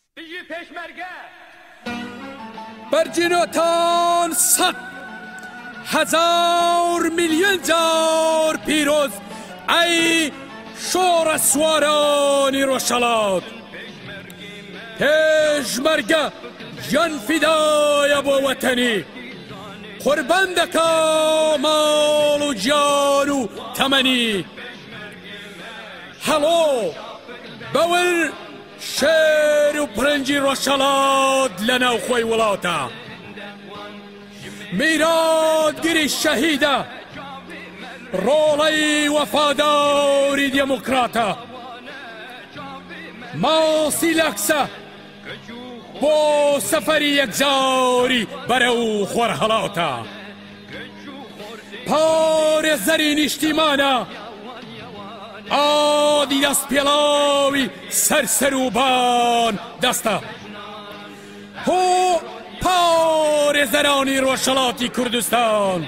برجینوتان 100,000 میلیون جار پیروز ای شور سوارانی روشلات. پشمرگه جان فدای بو وطنی، قربان دکا مال و جان و تمنی. هلو باور شیر و پرنجی روشلات لنا و خوی ولاتا. میرادگیری شهیده رولی وفاداری دموکراتا. ماسی لکسه بو سفری یکزاری برو خورهلاتا. پار زرین اجتماعنا آدی دست پیلاوی سرسروبان دستا. هو پار زرانی روشلاتی کردستان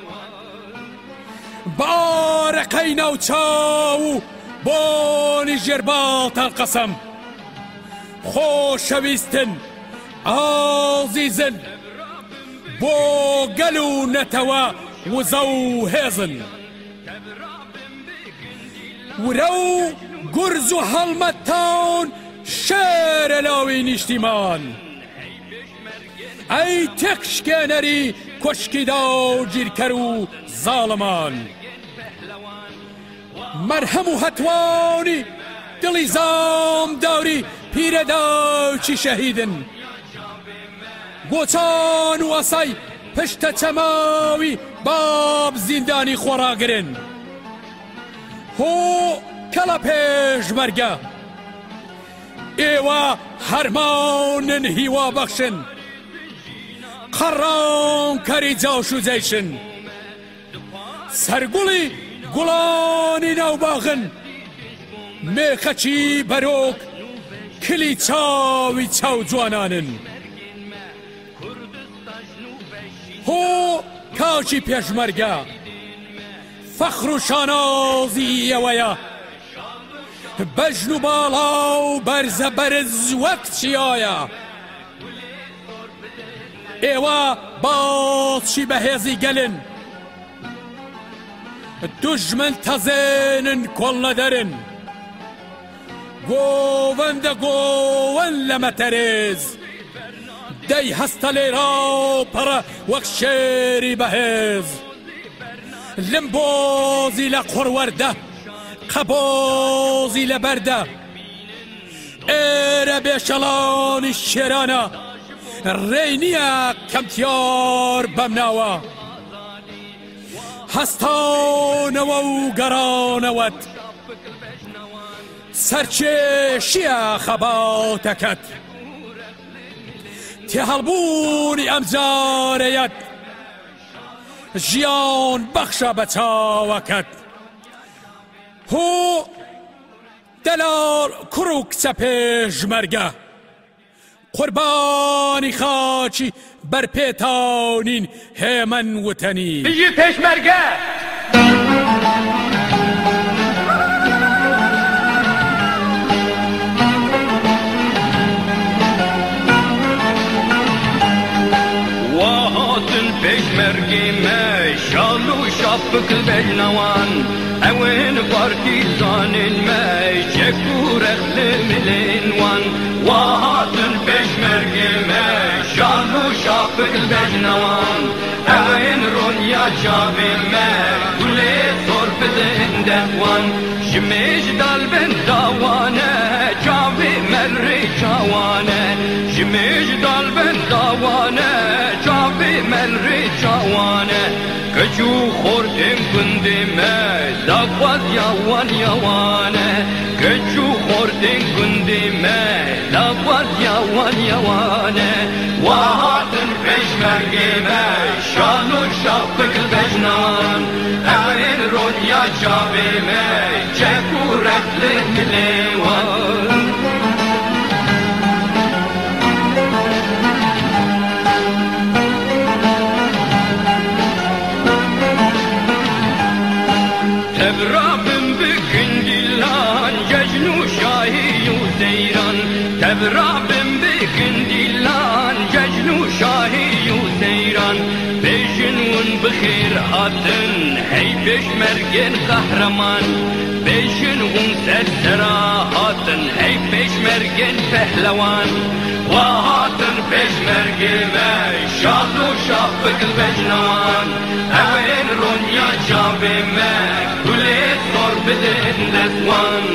بارقی نوچاو بانی جربات القسم. خوشویستن عزیزن بو گلو نتوا وزو هزن. ورو گرز و حلمتان شیر لاوین اجتمان. ای تکشکنری کشکیدا جیرکرو ظالمان. مرهم و هتوانی دلیزام داری پیرداوچی شهیدن. گوچان و اسای پشت چماوی باب زندانی خوراگرن. هو کلا پشمرگه ایوا هرمانن هیوا بخشن. قران کری جاشو زیشن. سرگولی گلانی نو باغن. میخچی بروک کلی چاوی چاو جوانانن. هو کاچی پشمرگه فخر و شانازی ویا. بجن و بالا و برز برز وقت چیایا. ایوا باز چی بهزی گلن. دجمن تزینن کل ندارن. گوون لمترز دی هستلی را پرا وقت شیری بهز. لمبوزی لقرورده قبوزی لبرده. ایره بشلان شیرانه رینیا کمتیار بمناوه. هستانو و گرانوت سرچشی خباتکت. تهلبونی امزاریت جیان بخش بچاوکت. هو دلار کروک پشمرگه قربانی خاچی بر پیتانین هیمن وطنی. بجی پشمرگه پشمرگی می شالو شاپک بجنوان. اوین پارتیزانین می چکو رخل ملینوان. واتن پشمرگی می شالو شاپک بجنوان. اوین رونیا چاوی می گلی صرف زندوان. شمیش دال بن داوانه چاوی مری چاوانه. شمیش دال بن داوانه چاوی مری چاوانه. کچو خوردیم گندیم لقوات یوان یوانه. کچو خوردیم گندیم لقوات یوان یوانه. وهاتن پشمرگیم شانو شاپک بجنان. اوین رونیا چاویم چکو رخل ملیوان. تبرابم بکندیلان ججنو شاهی و زیران. ابرابم بکن دیلان ججن و شاهی و سیران بیشن ون بخیر هاتن هی پشمرگن قهرمان بیشن ون سرسرا هاتن هی پشمرگن پهلوان و هاتن پشمرگن شاد و شافق البجنان اوین رونیا جابه مک کلیت خور بدن دزوان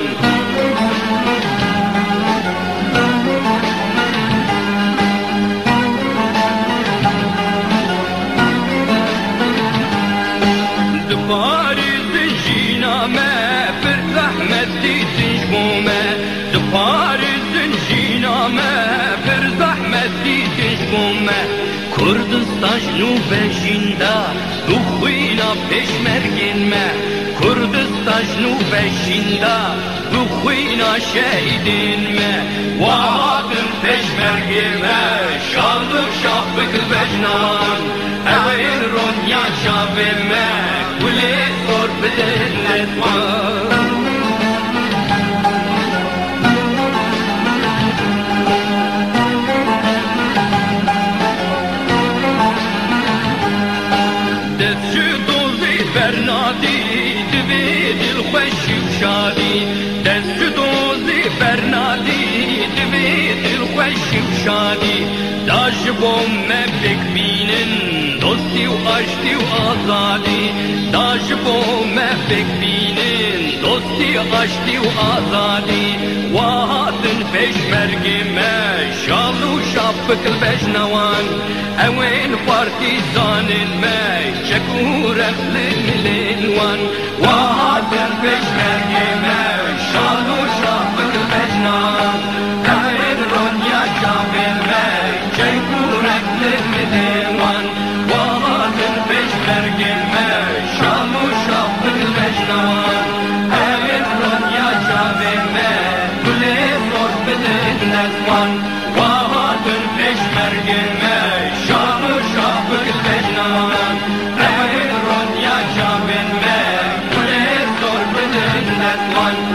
Kurdistan şnube jinda dukhina peşmergin me Kurdistan şnube jinda dukhina şehidin me Vahatın peşmergin me şanlık şahbık bejnan Evin ronya şabe me Kule sor bidin letman شادی داش بوم مبک بینن دوستی و عشقی و آزادی داش بوم مبک بینن دوستی و عشقی و آزادی وهاتن پشمرگی ما شال و شافق البجنوان اوین پارتیزانن ما شکور اخل ملینوان وهاتن پشمرگی ما شال و شافق البجنوان اوین رونیا شابه ما شکور اخل ملینوان وهاتن پشمرگی ما شال و شافق البجنوان اوین رونیا شابه ما نزوان وهاتن پشمرگی ما شام و شافق البجنان اوین رونیا شابه ما کل زور بدن نزوان